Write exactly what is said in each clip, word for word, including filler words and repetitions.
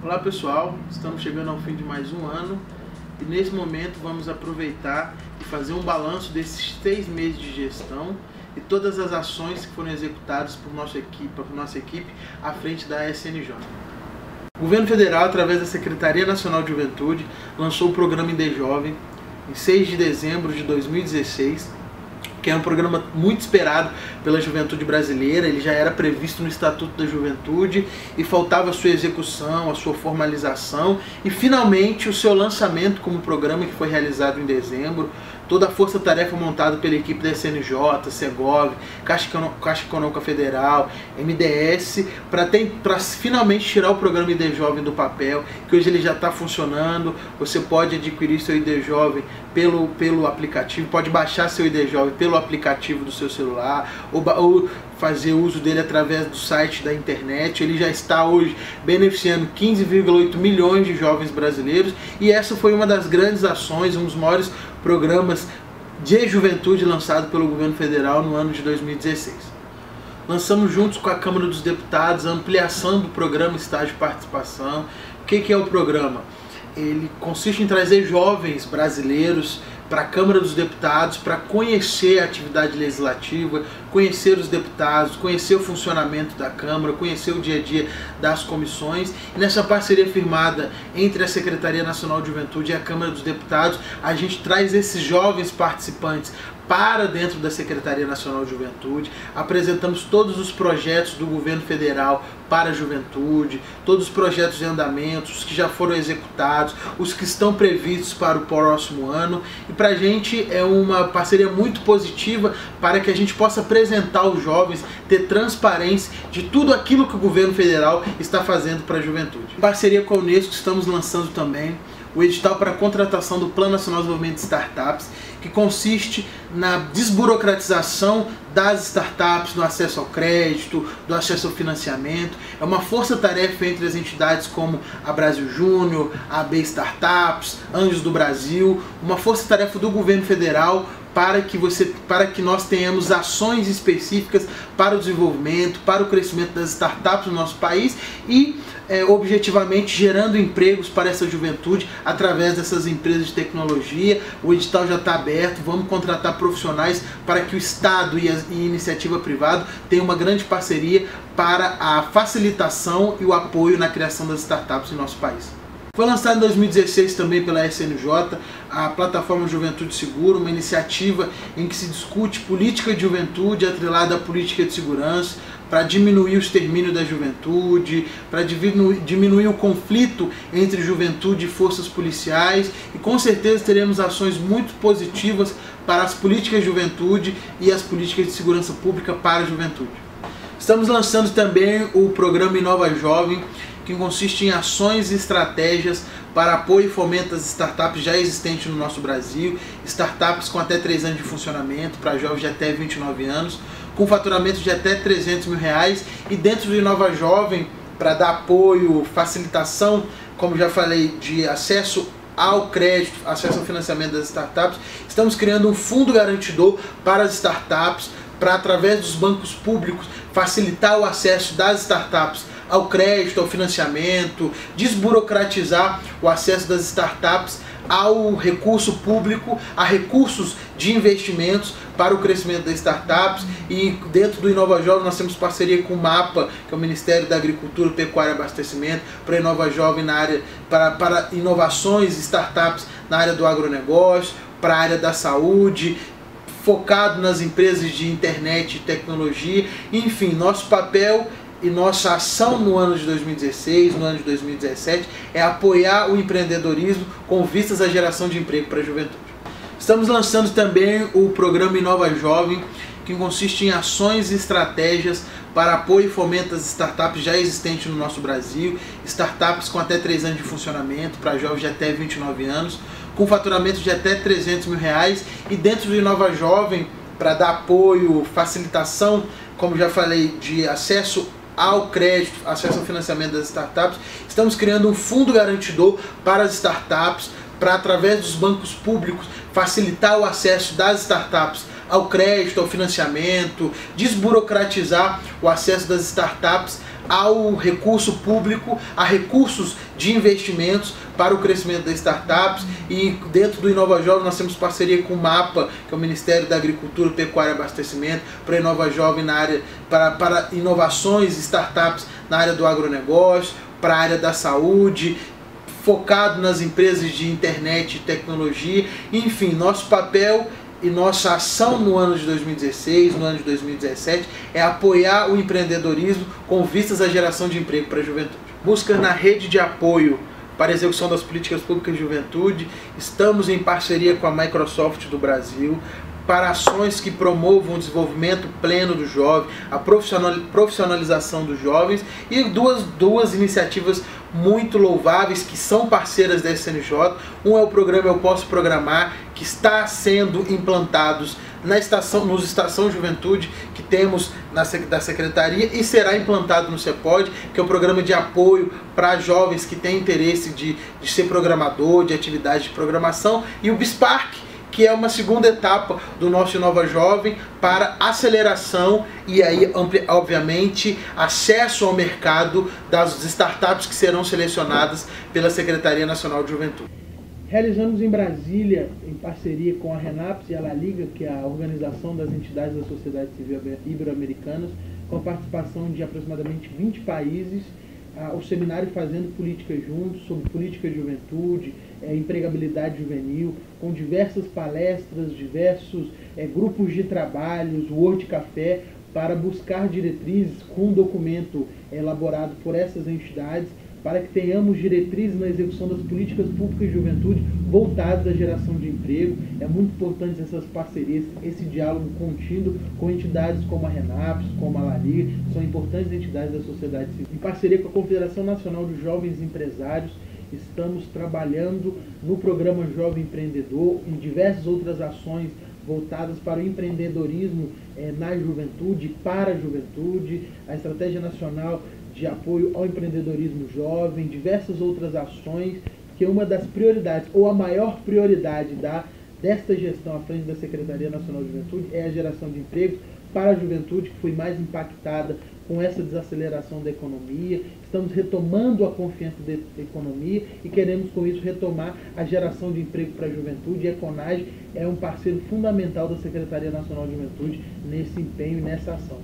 Olá pessoal, estamos chegando ao fim de mais um ano e nesse momento vamos aproveitar e fazer um balanço desses seis meses de gestão e todas as ações que foram executadas por nossa equipe, por nossa equipe à frente da S N J. O Governo Federal, através da Secretaria Nacional de Juventude, lançou o programa InDeJovem em seis de dezembro de dois mil e dezesseis, que é um programa muito esperado pela juventude brasileira. Ele já era previsto no Estatuto da Juventude e faltava a sua execução, a sua formalização e finalmente o seu lançamento como programa, que foi realizado em dezembro. Toda a força-tarefa montada pela equipe da S N J, Segov, Caixa Econômica Federal, M D S, para finalmente tirar o programa InDeJovem do papel, que hoje ele já está funcionando. Você pode adquirir seu InDeJovem pelo, pelo aplicativo, pode baixar seu InDeJovem pelo aplicativo do seu celular, ou, ou fazer uso dele através do site da internet. Ele já está hoje beneficiando quinze vírgula oito milhões de jovens brasileiros e essa foi uma das grandes ações, um dos maiores programas de juventude lançado pelo governo federal no ano de dois mil e dezesseis. Lançamos juntos com a Câmara dos Deputados a ampliação do programa Estágio de Participação. O que que é o programa? Ele consiste em trazer jovens brasileiros para a Câmara dos Deputados para conhecer a atividade legislativa, conhecer os deputados, conhecer o funcionamento da Câmara, conhecer o dia a dia das comissões. E nessa parceria firmada entre a Secretaria Nacional de Juventude e a Câmara dos Deputados, a gente traz esses jovens participantes para dentro da Secretaria Nacional de Juventude, apresentamos todos os projetos do governo federal para a juventude, todos os projetos de andamento, os que já foram executados, os que estão previstos para o próximo ano, e para a gente é uma parceria muito positiva para que a gente possa apresentar aos jovens, ter transparência de tudo aquilo que o governo federal está fazendo para a juventude. Em parceria com a Unesco, estamos lançando também o edital para a contratação do Plano Nacional de Desenvolvimento de Startups, que consiste na desburocratização das startups, no acesso ao crédito, do acesso ao financiamento. É uma força-tarefa entre as entidades como a Brasil Júnior, a A B Startups, Anjos do Brasil, uma força-tarefa do governo federal para que, você, para que nós tenhamos ações específicas para o desenvolvimento, para o crescimento das startups no nosso país e É, objetivamente gerando empregos para essa juventude através dessas empresas de tecnologia. O edital já está aberto, vamos contratar profissionais para que o Estado e a e iniciativa privada tenham uma grande parceria para a facilitação e o apoio na criação das startups em nosso país. Foi lançado em dois mil e dezesseis também pela S N J a plataforma Juventude Segura, uma iniciativa em que se discute política de juventude atrelada à política de segurança, para diminuir o extermínio da juventude, para diminuir, diminuir o conflito entre juventude e forças policiais, e com certeza teremos ações muito positivas para as políticas de juventude e as políticas de segurança pública para a juventude. Estamos lançando também o programa InovaJovem, que consiste em ações e estratégias para apoio e fomento das startups já existentes no nosso Brasil, startups com até três anos de funcionamento, para jovens de até vinte e nove anos, com faturamento de até trezentos mil reais, e dentro do InovaJovem, para dar apoio, facilitação, como já falei, de acesso ao crédito, acesso ao financiamento das startups, estamos criando um fundo garantidor para as startups, para através dos bancos públicos facilitar o acesso das startups ao crédito, ao financiamento, desburocratizar o acesso das startups ao recurso público, a recursos de investimentos para o crescimento das startups. E dentro do InovaJovem nós temos parceria com o MAPA, que é o Ministério da Agricultura, Pecuária e Abastecimento, para InovaJovem na área, para, para inovações, startups na área do agronegócio, para a área da saúde, focado nas empresas de internet e tecnologia. Enfim, nosso papel e nossa ação no ano de dois mil e dezesseis, no ano de dois mil e dezessete, é apoiar o empreendedorismo com vistas à geração de emprego para a juventude. Estamos lançando também o programa InovaJovem, que consiste em ações e estratégias para apoio e fomento das startups já existentes no nosso Brasil, startups com até três anos de funcionamento, para jovens de até vinte e nove anos, com faturamento de até trezentos mil reais, e dentro do InovaJovem, para dar apoio, facilitação, como já falei, de acesso ao crédito, acesso ao financiamento das startups, estamos criando um fundo garantidor para as startups, para através dos bancos públicos facilitar o acesso das startups ao crédito, ao financiamento, desburocratizar o acesso das startups ao recurso público, a recursos de investimentos para o crescimento das startups. E dentro do Inova Jovem nós temos parceria com o MAPA, que é o Ministério da Agricultura, Pecuária e Abastecimento, para a Inova Jovem na área, para, para inovações, startups na área do agronegócio, para a área da saúde, focado nas empresas de internet e tecnologia. Enfim, nosso papel e nossa ação no ano de dois mil e dezesseis, no ano de dois mil e dezessete, é apoiar o empreendedorismo com vistas à geração de emprego para a juventude. Busca na rede de apoio para a execução das políticas públicas de juventude, estamos em parceria com a Microsoft do Brasil, para ações que promovam o desenvolvimento pleno do jovem, a profissionalização dos jovens, e duas, duas iniciativas muito louváveis que são parceiras da S N J. Um é o programa Eu Posso Programar, que está sendo implantados na estação, nos Estação Juventude, que temos na, da Secretaria, e será implantado no CEPOD, que é um programa de apoio para jovens que têm interesse de, de ser programador, de atividade de programação, e o BISPARC, que é uma segunda etapa do nosso Inova Jovem para aceleração e aí, obviamente, acesso ao mercado das startups que serão selecionadas pela Secretaria Nacional de Juventude. Realizamos em Brasília, em parceria com a RENAPS e a La Liga, que é a Organização das Entidades da Sociedade Civil Ibero-Americanas, com a participação de aproximadamente vinte países, o seminário Fazendo Política Juntos, sobre política de juventude, é, empregabilidade juvenil, com diversas palestras, diversos é, grupos de trabalhos, Word Café, para buscar diretrizes com um documento elaborado por essas entidades, para que tenhamos diretrizes na execução das políticas públicas de juventude voltadas à geração de emprego. É muito importante essas parcerias, esse diálogo contínuo com entidades como a RENAPS, como a La Liga, são importantes entidades da sociedade civil. Em parceria com a Confederação Nacional de Jovens Empresários, estamos trabalhando no programa Jovem Empreendedor e diversas outras ações voltadas para o empreendedorismo eh, na juventude, para a juventude, a Estratégia Nacional de Apoio ao Empreendedorismo Jovem, diversas outras ações, que uma das prioridades, ou a maior prioridade da, desta gestão à frente da Secretaria Nacional de Juventude é a geração de empregos para a juventude, que foi mais impactada com essa desaceleração da economia. Estamos retomando a confiança da economia e queremos com isso retomar a geração de emprego para a juventude, e a CONAGE é um parceiro fundamental da Secretaria Nacional de Juventude nesse empenho e nessa ação.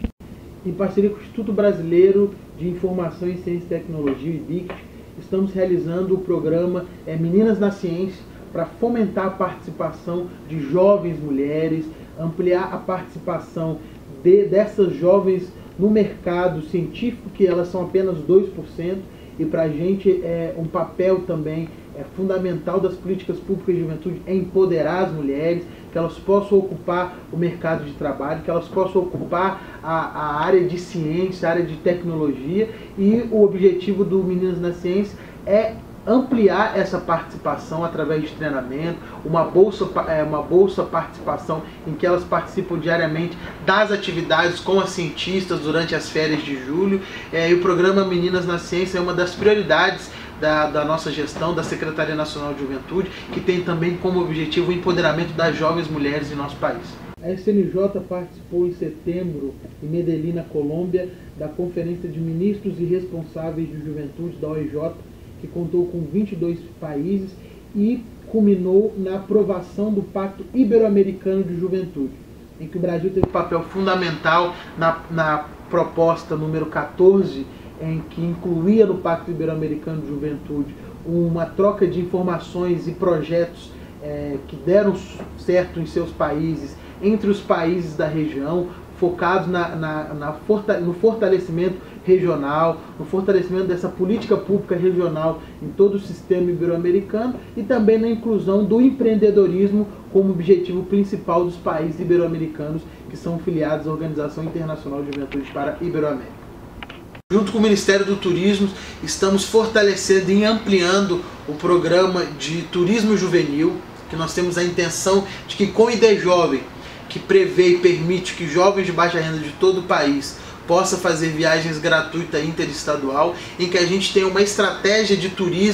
Em parceria com o Instituto Brasileiro de Informação em Ciência e Tecnologia, I B I C, estamos realizando o programa é, Meninas na Ciência, para fomentar a participação de jovens mulheres, ampliar a participação de, dessas jovens no mercado científico, que elas são apenas dois por cento, e para a gente é um papel também é, fundamental das políticas públicas de juventude é empoderar as mulheres, que elas possam ocupar o mercado de trabalho, que elas possam ocupar a, a área de ciência, a área de tecnologia, e o objetivo do Meninas na Ciência é ampliar essa participação através de treinamento, uma bolsa, uma bolsa participação em que elas participam diariamente das atividades com as cientistas durante as férias de julho. É, e o programa Meninas na Ciência é uma das prioridades da, da nossa gestão, da Secretaria Nacional de Juventude, que tem também como objetivo o empoderamento das jovens mulheres em nosso país. A S N J participou em setembro, em Medellín, na Colômbia, da Conferência de Ministros e Responsáveis de Juventude da O I J, que contou com vinte e dois países e culminou na aprovação do Pacto Ibero-Americano de Juventude, em que o Brasil teve um papel fundamental na, na proposta número quatorze, em que incluía no Pacto Ibero-Americano de Juventude uma troca de informações e projetos é, que deram certo em seus países, entre os países da região, focados na, na, na forta, no fortalecimento regional, no fortalecimento dessa política pública regional em todo o sistema ibero-americano, e também na inclusão do empreendedorismo como objetivo principal dos países ibero-americanos que são filiados à Organização Internacional de Juventude para a Iberoamérica. Junto com o Ministério do Turismo, estamos fortalecendo e ampliando o programa de turismo juvenil, que nós temos a intenção de que com o I D E Jovem, que prevê e permite que jovens de baixa renda de todo o país possa fazer viagens gratuitas interestadual, em que a gente tem uma estratégia de turismo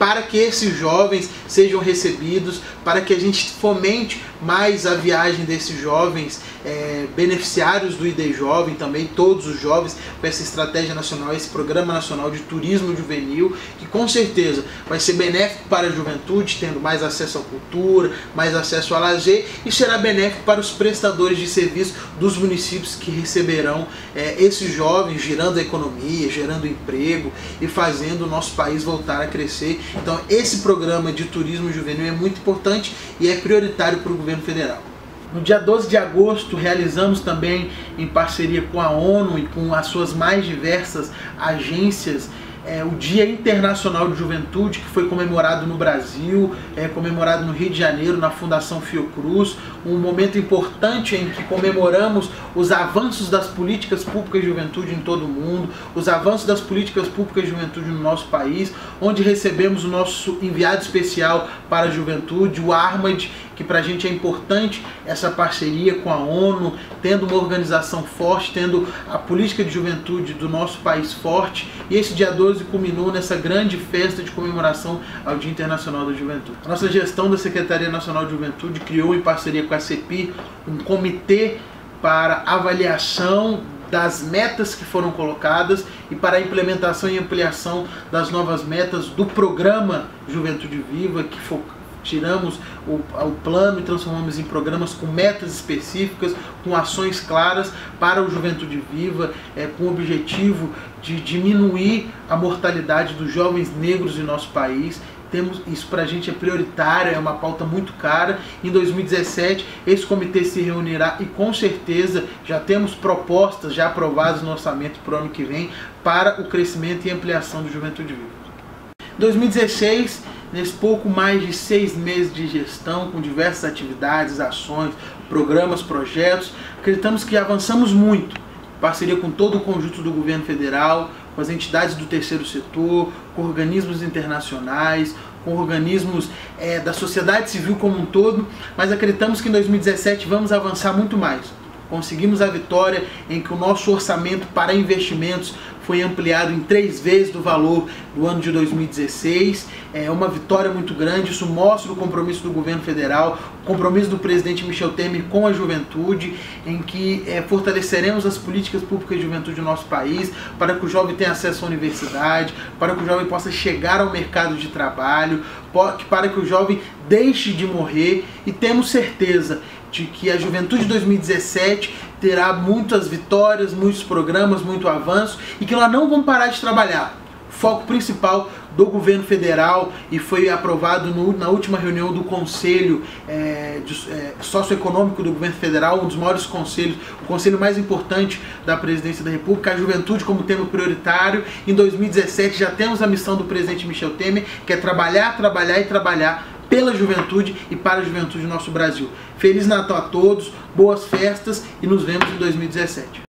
para que esses jovens sejam recebidos, para que a gente fomente mais a viagem desses jovens é, beneficiários do I D Jovem, também todos os jovens, com essa estratégia nacional, esse Programa Nacional de Turismo Juvenil, que com certeza vai ser benéfico para a juventude, tendo mais acesso à cultura, mais acesso ao lazer, e será benéfico para os prestadores de serviço dos municípios que receberão é, esses jovens, girando a economia, gerando emprego e fazendo o nosso país voltar a crescer. Então esse programa de turismo juvenil é muito importante e é prioritário para o governo federal. No dia doze de agosto, realizamos também, em parceria com a ONU e com as suas mais diversas agências, É, o Dia Internacional de Juventude, que foi comemorado no Brasil, é, comemorado no Rio de Janeiro, na Fundação Fiocruz, um momento importante em que comemoramos os avanços das políticas públicas de juventude em todo o mundo, os avanços das políticas públicas de juventude no nosso país, onde recebemos o nosso enviado especial para a juventude, o Armad, que para a gente é importante essa parceria com a ONU, tendo uma organização forte, tendo a política de juventude do nosso país forte, e esse dia doze culminou nessa grande festa de comemoração ao Dia Internacional da Juventude. A nossa gestão da Secretaria Nacional de Juventude criou, em parceria com a CEPIR, um comitê para avaliação das metas que foram colocadas e para a implementação e ampliação das novas metas do programa Juventude Viva, que foi tiramos o, o plano e transformamos em programas com metas específicas, com ações claras para o Juventude Viva, é, com o objetivo de diminuir a mortalidade dos jovens negros em nosso país. Temos, isso para a gente é prioritário, é uma pauta muito cara. Em dois mil e dezessete, esse comitê se reunirá e com certeza já temos propostas já aprovadas no orçamento para o ano que vem para o crescimento e ampliação do Juventude Viva. Em dois mil e dezesseis, nesse pouco mais de seis meses de gestão, com diversas atividades, ações, programas, projetos, acreditamos que avançamos muito, em parceria com todo o conjunto do governo federal, com as entidades do terceiro setor, com organismos internacionais, com organismos é, da sociedade civil como um todo, mas acreditamos que em dois mil e dezessete vamos avançar muito mais. Conseguimos a vitória em que o nosso orçamento para investimentos foi ampliado em três vezes do valor do ano de dois mil e dezesseis. É uma vitória muito grande, isso mostra o compromisso do governo federal, o compromisso do presidente Michel Temer com a juventude, em que é, fortaleceremos as políticas públicas de juventude do nosso país, para que o jovem tenha acesso à universidade, para que o jovem possa chegar ao mercado de trabalho, para que o jovem deixe de morrer, e temos certeza de que a Juventude dois mil e dezessete terá muitas vitórias, muitos programas, muito avanço, e que nós não vamos parar de trabalhar. O foco principal do governo federal, e foi aprovado no, na última reunião do Conselho é, de, é, Socioeconômico do Governo Federal, um dos maiores conselhos, o conselho mais importante da Presidência da República, a juventude como tema prioritário. Em dois mil e dezessete já temos a missão do presidente Michel Temer, que é trabalhar, trabalhar e trabalhar pela juventude e para a juventude do nosso Brasil. Feliz Natal a todos, boas festas e nos vemos em dois mil e dezessete.